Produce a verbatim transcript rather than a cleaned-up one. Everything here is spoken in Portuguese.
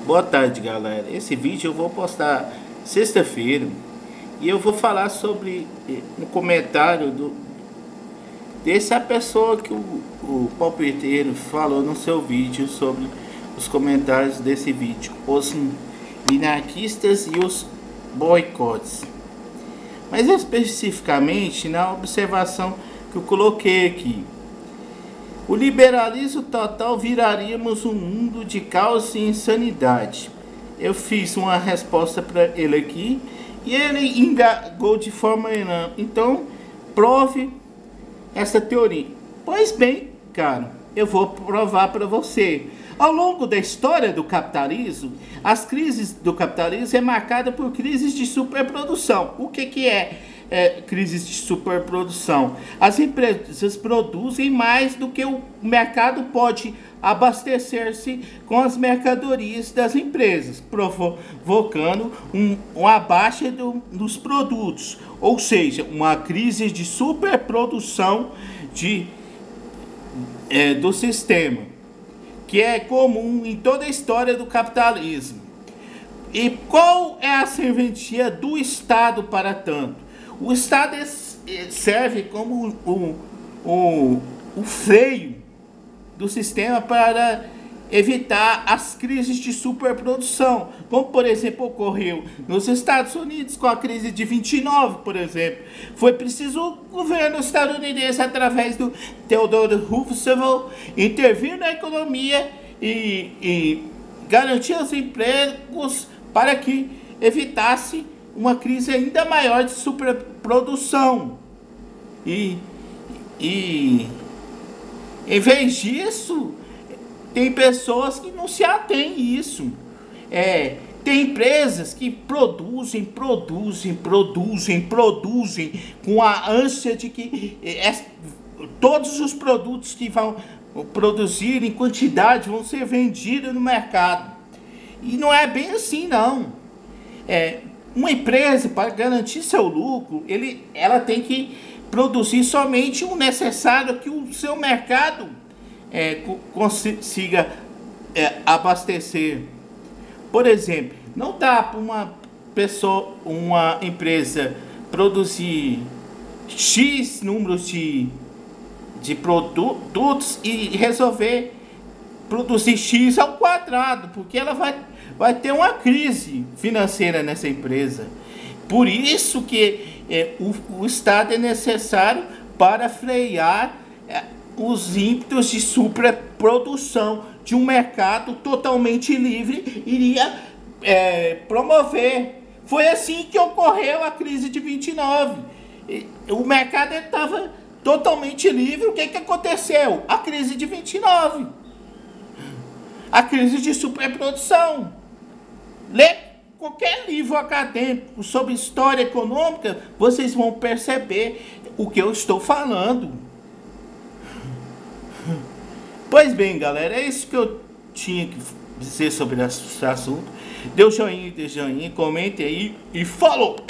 Boa tarde, galera. Esse vídeo eu vou postar sexta-feira e eu vou falar sobre um comentário do dessa pessoa que o, o palpiteiro falou no seu vídeo sobre os comentários desse vídeo, os minarquistas e os boicotes, mas especificamente na observação que eu coloquei aqui. O liberalismo total viraríamos um mundo de caos e insanidade. Eu fiz uma resposta para ele aqui e ele indagou de forma não. Então, prove essa teoria. Pois bem, cara, eu vou provar para você. Ao longo da história do capitalismo, as crises do capitalismo é marcada por crises de superprodução. O que que é? É, crises de superprodução. As empresas produzem mais do que o mercado pode abastecer-se com as mercadorias das empresas, provocando um, uma baixa do, dos produtos, ou seja, uma crise de superprodução de, é, do sistema, que é comum em toda a história do capitalismo. E qual é a serventia do Estado para tanto? O Estado serve como o, o, o freio do sistema para evitar as crises de superprodução, como por exemplo ocorreu nos Estados Unidos com a crise de vinte e nove, por exemplo. Foi preciso o governo estadunidense, através do Theodore Roosevelt, intervir na economia e, e garantir os empregos para que evitasse uma crise ainda maior de superprodução. E, e em vez disso, tem pessoas que não se atêm a isso. É, tem empresas que produzem, produzem, produzem, produzem com a ânsia de que é, todos os produtos que vão produzir em quantidade vão ser vendidos no mercado. E não é bem assim, não. É, Uma empresa, para garantir seu lucro, ele, ela tem que produzir somente o necessário que o seu mercado é, consiga é, abastecer. Por exemplo, não dá para uma pessoa, uma empresa produzir X números de, de produtos e resolver produzir X ao quadrado, porque ela vai vai ter uma crise financeira nessa empresa. Por isso que é, o, o Estado é necessário para frear é, os ímpetos de superprodução de um mercado totalmente livre iria é, promover. Foi assim que ocorreu a crise de vinte e nove. O mercado estava totalmente livre. O que, que aconteceu? A crise de vinte e nove. A crise de superprodução. Lê qualquer livro acadêmico sobre história econômica, vocês vão perceber o que eu estou falando. Pois bem, galera, é isso que eu tinha que dizer sobre esse assunto. Dê um joinha, dê joinha, comente aí e falou!